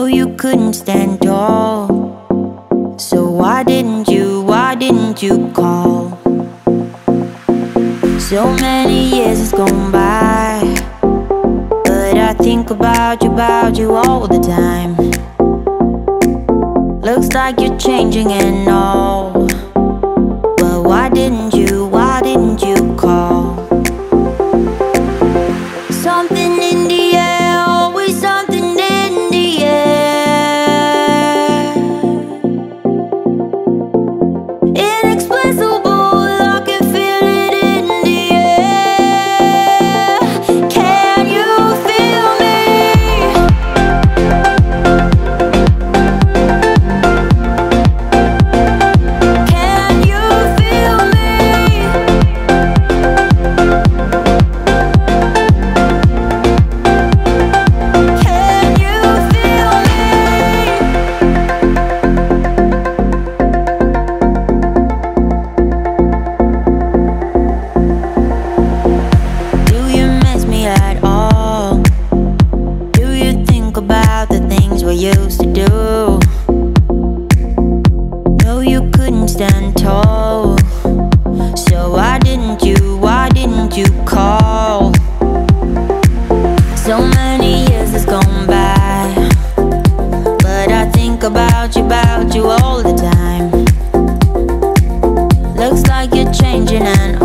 you couldn't stand tall. So why didn't you call? So many years has gone by, but I think about you all the time. Looks like you're changing and all, but why didn't you call? Something in the air, always something in the air. Inexplicable, I can feel it in the air. Can you feel me? Can you feel me? Can you feel me? Do you miss me at all? Do you think about the things we used to do? No, you couldn't stand tall. So why didn't you call? So many years has gone by, but I think about you all the time. Looks like you're changing and